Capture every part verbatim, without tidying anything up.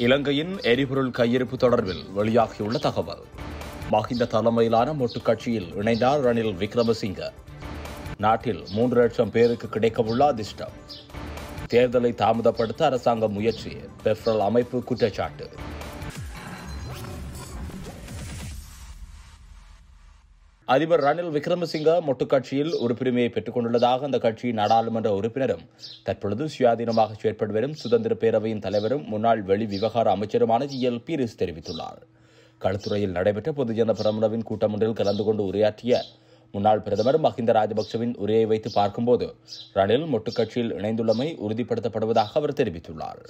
இலங்கையின் எரிபொருள் கையிருப்பு தொடர்பில் வெளியாகியுள்ள தகவல். மஹிந்த தலைமையிலான மொட்டு கட்சியில் இணைந்தார் ரணில் விக்ரமசிங்க. நாட்டில் மூன்று லட்சம் பேருக்கு கிடைக்கவுள்ள அதிர்ஷ்டம். தேர்தலை தாமதப்படுத்த அரசாங்க முயற்சி. பெப்ரல் அமைப்பு குற்றச்சாட்டு. அதிபர் ரணில் விக்ரமசிங்க மொட்டு கட்சியில் உறுப்பினரையை பெற்றுக் கொண்டுள்ளதாக அந்த கட்சியின் நாடாளுமன்ற உறுப்பினரும் தற்பொழுது சுயாதீனமாக செயற்பட்டு வரும் சுதந்திர பேரவையின் தலைவரும் முன்னாள் வெளி விவகார அமைச்சருமான ஜி எல் பீரிஸ் தெரிவித்துள்ளார். களுத்துறையில் நடைபெற்ற பொதுஜன பெரமுனவின் கூட்டம் ஒன்றில் கலந்து கொண்டு உரையாற்றிய முன்னாள் பிரதமர் மஹிந்த ராஜபக்சவின் உரையை வைத்து பார்க்கும்போது ரணில் மொட்டு கட்சியில் இணைந்துள்ளமை உறுதிப்படுத்தப்படுவதாக அவர் தெரிவித்துள்ளார்.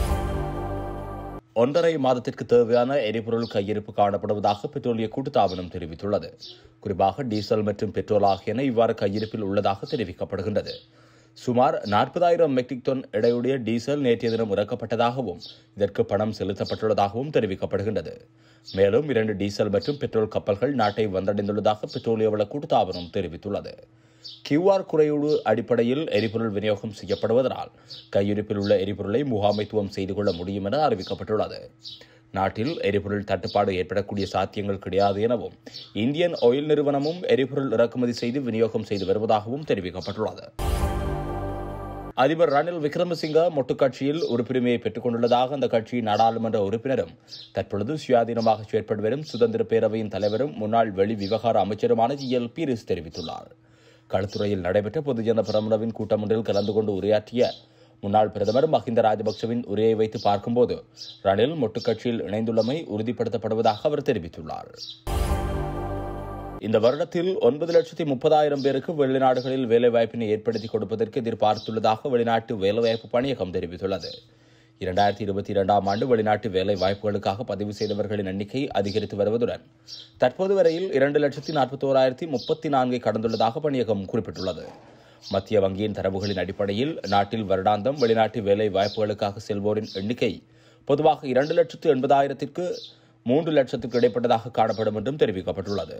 ஒன்றரை மாதத்திற்கு தேவையான எரிபொருள் கையிருப்பு காணப்படுவதாக பெட்ரோலிய கூட்டுத்தாபனம் தெரிவித்துள்ளது. குறிப்பாக டீசல் மற்றும் பெட்ரோல் ஆகியன இவ்வாறு கையிருப்பில் உள்ளதாக தெரிவிக்கப்படுகின்றது. சுமார் நாற்பதாயிரம் மெட்ரிக் டன் எடையுடைய டீசல் நேற்றைய தினம் இறக்கப்பட்டதாகவும் இதற்கு பணம் செலுத்தப்பட்டுள்ளதாகவும் தெரிவிக்கப்படுகின்றது. மேலும் இரண்டு டீசல் மற்றும் பெட்ரோல் கப்பல்கள் நாட்டை வந்தடைந்துள்ளதாக பெட்ரோலிய வள கூட்டுத்தாபனம் தெரிவித்துள்ளது. கியூஆர் குறையீடு அடிப்படையில் எரிபொருள் விநியோகம் செய்யப்படுவதனால் கையிருப்பில் உள்ள எரிபொருளை முகாமைத்துவம் செய்து கொள்ள முடியும் என அறிவிக்கப்பட்டுள்ளது. நாட்டில் எரிபொருள் தட்டுப்பாடு ஏற்படக்கூடிய சாத்தியங்கள் கிடையாது எனவும் இந்தியன் ஆயில் நிறுவனமும் எரிபொருள் இறக்குமதி செய்து விநியோகம் செய்து வருவதாகவும் தெரிவிக்கப்பட்டுள்ளது. அதிபர் ரணில் விக்ரமசிங்க மொட்டு கட்சியில் உறுப்பினரையை பெற்றுக் கொண்டுள்ளதாக அந்த கட்சியின் நாடாளுமன்ற உறுப்பினரும் தற்பொழுது சுயாதீனமாக செயற்பட்டு வரும் சுதந்திர பேரவையின் தலைவரும் முன்னாள் வெளி விவகார அமைச்சருமான ஜி எல் பீரிஸ் தெரிவித்துள்ளார். களுத்துறையில் நடைபெற்ற பொதுஜன பெரமுனவின் கூட்டம் ஒன்றில் கலந்து கொண்டு உரையாற்றிய முன்னாள் பிரதமர் மஹிந்த ராஜபக்சவின் உரையை வைத்து பார்க்கும்போது ரணில் மொட்டு கட்சியில் இணைந்துள்ளமை உறுதிப்படுத்தப்படுவதாக அவர் தெரிவித்துள்ளார். இந்த வருடத்தில் ஒன்பது லட்சத்தி முப்பதாயிரம் பேருக்கு வெளிநாடுகளில் வேலைவாய்ப்பினை ஏற்படுத்தி கொடுப்பதற்கு எதிர்பார்த்துள்ளதாக வெளிநாட்டு வேலைவாய்ப்பு பணியகம் தெரிவித்துள்ளது. இரண்டாயிரத்தி இருபத்தி இரண்டாம் ஆண்டு வெளிநாட்டு வேலை வாய்ப்புகளுக்காக பதிவு செய்தவர்களின் எண்ணிக்கை அதிகரித்து வருவதுடன் தற்போது வரையில் இரண்டு லட்சத்தி நாற்பத்தி ஓராயிரத்தி முப்பத்தி நான்கை கடந்துள்ளதாக பணியகம் குறிப்பிட்டுள்ளது. மத்திய வங்கியின் தரவுகளின் அடிப்படையில் நாட்டில் வருடாந்தம் வெளிநாட்டு வேலை வாய்ப்புகளுக்காக செல்வோரின் எண்ணிக்கை பொதுவாக இரண்டு லட்சத்து எண்பதாயிரத்திற்கு மூன்று லட்சத்துக்கு இடைப்பட்டதாக காணப்படும் என்றும் தெரிவிக்கப்பட்டுள்ளது.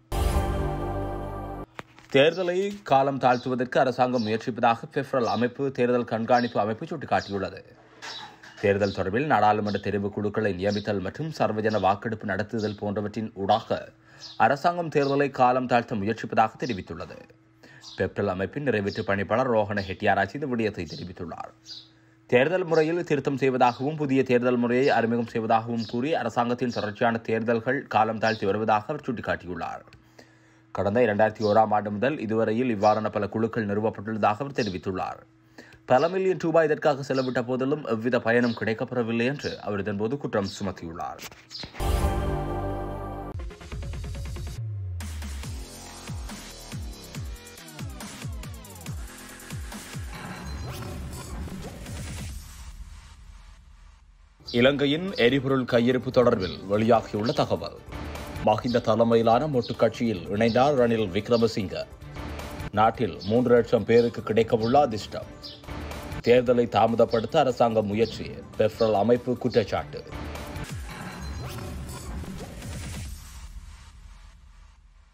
தேர்தலை காலம் தாழ்த்துவதற்கு அரசாங்கம் முயற்சிப்பதாக பெப்ரல் அமைப்பு தேர்தல் கண்காணிப்பு அமைப்பு சுட்டிக்காட்டியுள்ளது. தேர்தல் தொடர்பில் நாடாளுமன்ற தெரிவு குழுக்களை நியமித்தல் மற்றும் சர்வஜன வாக்கெடுப்பு நடத்துதல் போன்றவற்றின் ஊடாக அரசாங்கம் தேர்தலை காலம் தாழ்த்த முயற்சிப்பதாக தெரிவித்துள்ளது. பெப்ரல் அமைப்பின் நிறைவேற்று பணிப்பாளர் ரோஹண ஹெட்டியாராஜ் இந்த விடயத்தை தெரிவித்துள்ளார். தேர்தல் முறையில் திருத்தம் செய்வதாகவும் புதிய தேர்தல் முறையை அறிமுகம் செய்வதாகவும் கூறி அரசாங்கத்தின் தொடர்ச்சியான தேர்தல்கள் காலம் தாழ்த்தி வருவதாக அவர் சுட்டிக்காட்டியுள்ளார். கடந்த இரண்டாயிரத்தி ஓராம் ஆண்டு முதல் இதுவரையில் இவ்வாறான பல குழுக்கள் நிறுவப்பட்டுள்ளதாக அவர் தெரிவித்துள்ளார். பல மில்லியன் ரூபாய் இதற்காக செலவிட்ட போதிலும் எவ்வித பயனும் கிடைக்கப்பெறவில்லை என்று அவர் இதன்போது குற்றம் சுமத்தியுள்ளார். இலங்கையின் எரிபொருள் கையிருப்பு தொடர்பில் வெளியாகியுள்ள தகவல். மஹிந்த தலைமையிலான மொட்டு கட்சியில் இணைந்தார் ரணில் விக்ரமசிங்க. நாட்டில் மூன்று லட்சம் பேருக்கு கிடைக்கவுள்ள அதிர்ஷ்டம். தேர்தலை தாமதப்படுத்த அரசாங்க முயற்சி. பெப்ரல் அமைப்பு குற்றச்சாட்டு.